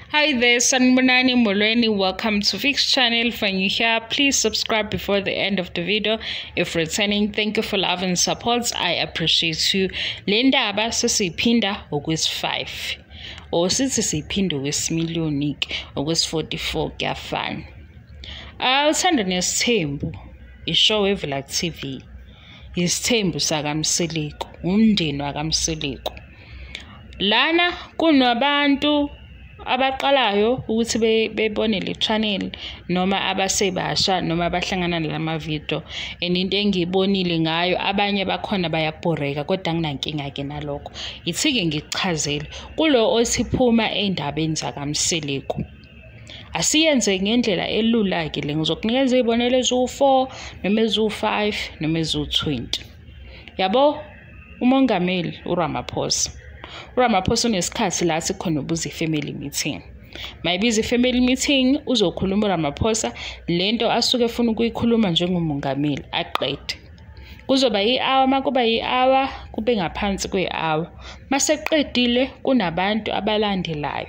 Hi there, Sanibonani Molweni. Welcome to Fix channel. If you're new here, please subscribe before the end of the video. If returning, thank you for love and support. I appreciate you. Linda abasa sipinda ogwes 5. Or sithi sipinda ogwes million ogwes 44 kuyafana. Uthando Nes'thembu ishow evela TV. Isthembu saka Mseleku, umndeni waka Mseleku. Lana kunabantu abaqalayo ukuthi bebone le channel noma abasebasha noma abahlangana nalama video into engibonile ngayo abanye bakhona bayabhoreka kodwa nginankinga ke nalokho ithike ngichazele kulo osiphuma endabeni zaka Mseleku asiyenze ngendlela elula ke le ngizokunikeza izibonelo ezu4 noma ezu5 noma ezu20 yabo umongameli uRamaphosa unesikhathi la sikhona ubuza family meeting. Mayibiza family meeting uzokhuluma uRamaphosa lento asuke efuna ukuyikhuluma njengomongameli aqede. Kuzoba i-hour makuba i-hour kube ngaphansi kwe-hour. Maseqedile kunabantu abalandelayo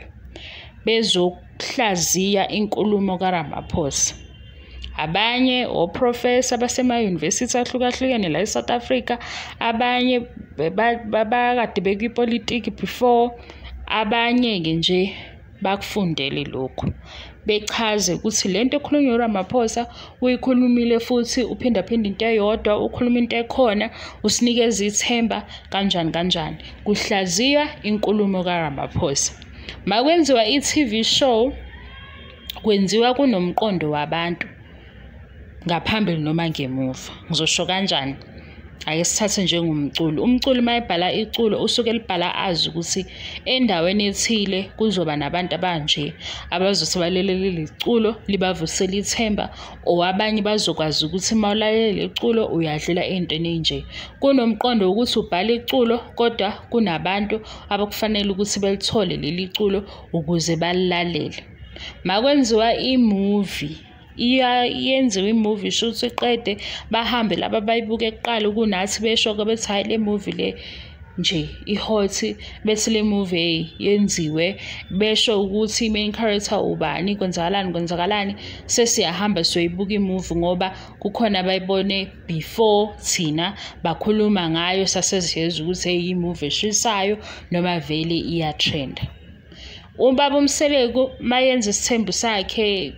bezokuhlaziya inkulumo kaRamaphosa. Abanye oprofessor basema university ahlukahlukene la eSouth Africa, abanye bakade bekwipolitiki before, abanye ke nje bakufundele lokho. Bechaze ukuthi lento ekhulunywa uRamaphosa uyikhulumile futhi uphinda into eyodwa, ukhuluma into ekhona, usinikeza ithemba kanjani. Kuhlaziywa inkulumo kaRamaphosa. Makwenziwa i-TV show kwenziwa kunomqondo wabantu. Ngaphambili noma ngemuva ngizosho kanjani ake sithathe njengomculo umculo mayibhala iculo usuke libhala azi ukuthi endaweni ethile kuzoba nabantu abanje abazothi balelele iculo libavusela ithemba owabanye bazokwazi ukuthi mawulalele iculo uyadlula entweni enje kunomqondo ukuthi ubhala iculo kodwa kunabantu abakufanele ukuthi belithole leli culo ukuze balilalele makwenziwa imovie yenziwe imovie shoot iqede bahambe laba bayibuke eqala kunathi besho bethi hayi le movie le nje ihot bese le movie yenziwe besho ukuthi main character ubani kwenzakalani sesiyahamba soyibuka imovie ngoba kukhona abayibone before thina bakhuluma ngayo saseziyeza ukuthi hey movie eshisayo noma vele iya trend. Ubaba Mseleku mayenza isithembu sakhe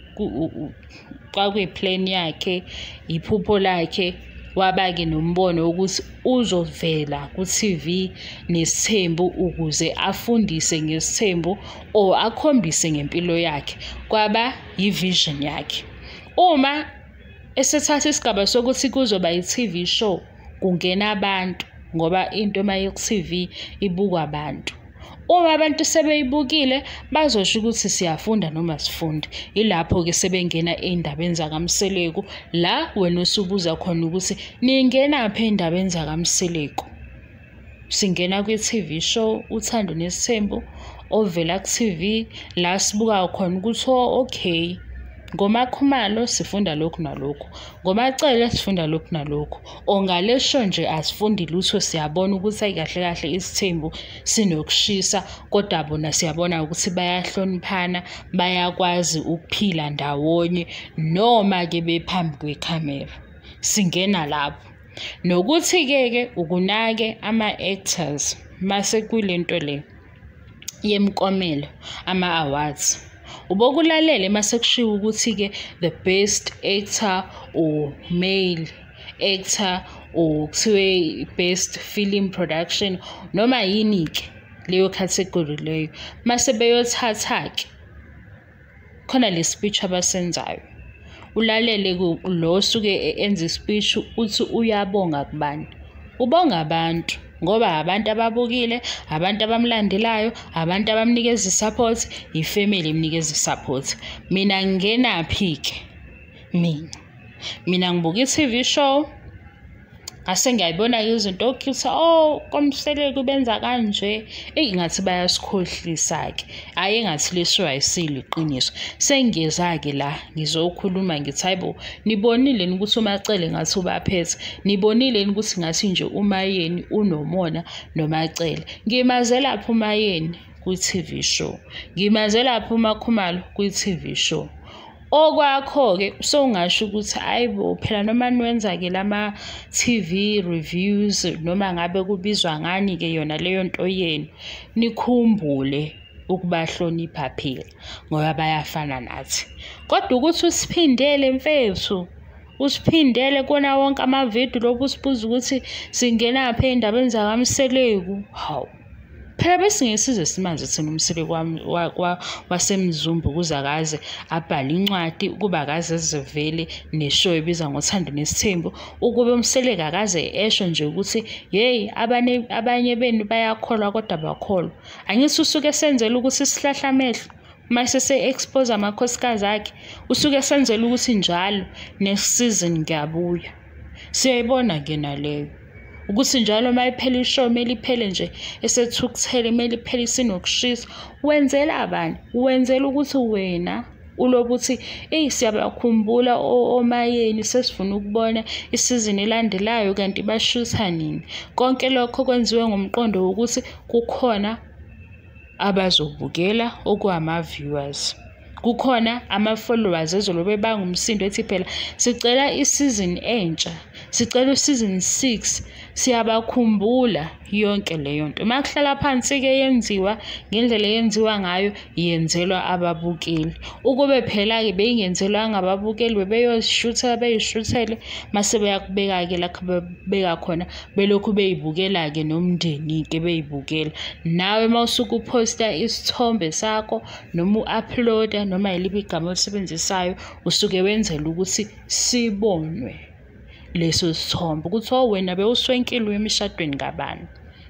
kwakuyiplan yakhe iphupho lakhe wabake nombono ukuthi uzovela ku TV Nes'thembu ukuze afundise ngesithembu o akhombise ngempilo yakhe kwaba yivision yakhe. Uma esethatha isigaba sokuthi kuzoba i-TV show kungena abantu ngoba into maye ku TV ibukwa abantu. Uma abantu sebeyibukile bazosho ukuthi siyafunda noma sifundi ilapho ke sebengena endabeni zaka Mseleku la wena usubuza khona ukuthi ningena phe endabeni zaka Mseleku. Singena kwi TV show Uthando Nes'thembu ovela ku TV la sibuka khona ukuthi okay ngoMakhumalo sifunda lokhu nalokhu ngoMacele sifunda lokhu nalokhu ongalesho nje asifundi lutho siyabona ukuthi ayikahle isithembu sinokushisa kodwa bona siyabona ukuthi bayahloniphana bayakwazi ukuphila ndawonye noma ke bephambi kwecamera singena lapho nokuthi ke ukunake ama actors mase kulento le yemkomelo ama awards ubokulalele mase kushiwo ukuthi ke the best actor or male actor or kuthiwe best film production noma yini ke leyo category leyo mase beyothatha ke khona le speech abasenzayo ulalele lo suke enza speech uthi uyabonga kubani ubonga abantu ngoba abantu ababukile abantu abamlandelayo abantu abamnikeza support ifamily imnikeza support mina ngena phike mina ngibuka i-TV show ase ngiyayibona izinto okuthiwa komseleku benza kanje engathi bayasikhohlisa ke hayi engathi lesho ayisile iqiniso sengiyeza ke la ngizokhuluma ngithi hayibo nibonile ukuthi uMacele ngathi ubaphethe nibonile ukuthi ngathi nje uMayeni unomona noMacele ngimazela lapha uMayeni kwi-TV show. Ngimaze lapho uMakhumalo kwi-TV show. Okwakho-ke sowungasho ukuthi hayibo phela noma niwenza-ke lama-TV reviews noma ngabe kubizwa ngani-ke yona leyo nto yenu, nikhumbule ukubahlonipha phela ngoba bayafana nathi. Kodwa ukuthi usiphindele mfethu, usiphindele kona wonke amavidiyo lobu usibuza ukuthi singenaphi ey'ndabeni zakaMseleku. Hawu, phela besingesize simanzi thina uMseleku wasemzumbu ukuze akaze abhale incwadi, ukuba akaze zivele neshow ebizwa ngothando Nes'thembu, ukube uMseleku akaze esho nje ukuthi yeyi abanye benu bayakholwa kodwa bakholwa. Angithi usuke esenzela ukuthi sihlahla amehlo uma sese-expose amakhosikazi akhe, usuke esenzela ukuthi njalo next season ngiyabuya. Siyayibona-ke naleyo ukuthi njalo uma iphela ishow kumele iphele nje esethukuthele, kumele iphele isinokushisa. Wenzela abani? Wenzela ukuthi wena ulobu uthi siyabakhumbula oMayeni, sesifuna ukubona isizini elandelayo kanti bashutha nini. Konke lokho kwenziwe ngomqondo wokuthi kukhona abazobukela okuwama-viewers, kukhona ama-followers ezolobe bangumsindo ethi phela sicela isizini entsha, sicela usizini 6, siyabakhumbula yonke leyo nto. Uma kuhlala phansi-ke yenziwa ngendlela eyenziwa ngayo, yenzelwa ababukeli. Ukube phela-ke beyingenzelwanga ababukeli, bebeyoshuthela beyishuthele, mase beyakubeka-ke lakho bebeka khona belokhu beyibukela-ke nomndeni-ke beyibukela. Nawe uma usuke uphosta isithombe sakho noma u-uploada noma yiliphi igama olisebenzisayo, usuke wenzela ukuthi sibonwe leso sithombe ukuthi wena bewuswenkile emishadweni kabani.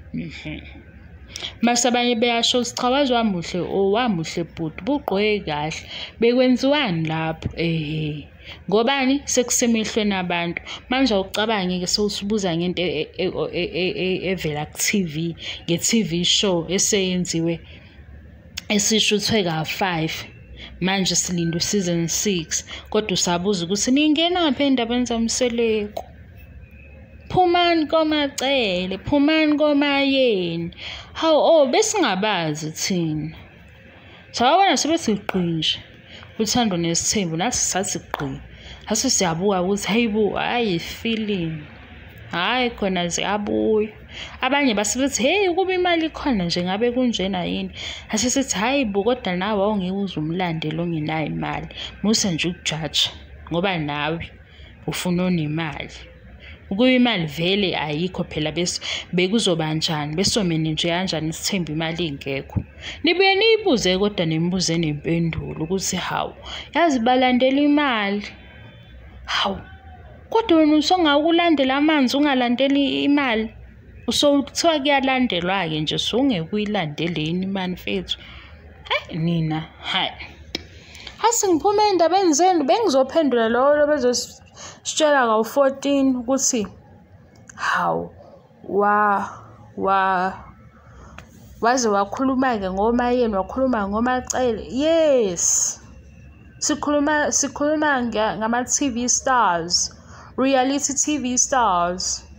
Mase abanye beyasho ukuthi cha wamuhle wamuhle bhuti, bugqoke kahle, bekwenziwani lapho? Ngobani? Sekusemehlweni abantu. Manje awucabange-ke sewusibuza ngento evela ku-TV, nge-TV show eseyenziwe esishuthwe ka-5. Manje silinda season 6 kodwa usabuza ukuthi ningenaphi endabeni zaMseleku. Phumani koMacele, phumani koMayeni. Hawu besingabazi thina. Sawabona sebesiqinje Uthando Nes'thembu, nathi sathi gqi. Hase siyabuka ukuthi hayibo hayi feeling. Hayi khona ziyabuya. Abanye basibethi hey kuba imali khona nje ngabe kunjena yini. Hase sithi hayibo kodwa nawe awungeke uze umlandele ongenayo imali. Musa nje ukujudge ngoba nawe ufuna onemali. Ukuba imali vele ayikho phela bekuzoba njani, besomene nje kanjani isithembu imali ingekho. Nibuye niyibuze kodwa nimbuze nempendulo ukuthi hawu yazi balandela imali. Hawu kodwa wena usongawulandela amanzi ungalandeli imali. Usokuthiwa kuyalandelwa-ke nje sungekuyilandeleni imali mfethu. Hayi nina hayi. Hase ngiphume endabeni zenu bengizophendula lo bezositshela ka-14 ukuthi hawu waze wakhuluma-ke ngoMayeni, wakhuluma ngoMacele. Yes, sikhuluma ngama-TV stars, reality TV stars.